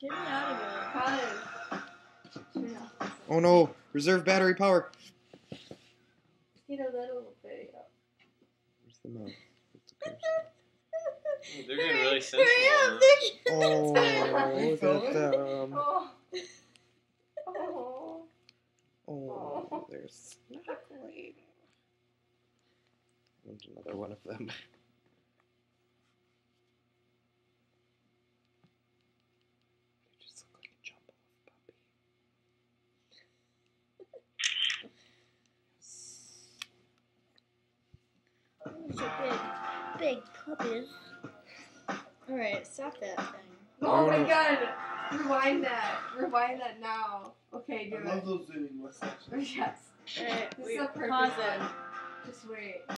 Get me out of here. Oh no! Reserve battery power. You know that'll pay up. Where's the mouth? They're getting really sensual. Hurry up! Oh, look at them. Oh, they're snuggling. I want another one of them. They just look like a jumble of puppy. Those are big puppies. Alright, stop that thing. Oh my god! Rewind that. Rewind that now. Okay, do it. I love those zooming mustaches. Yes. Alright, This is a perfect pause one. it. Just wait.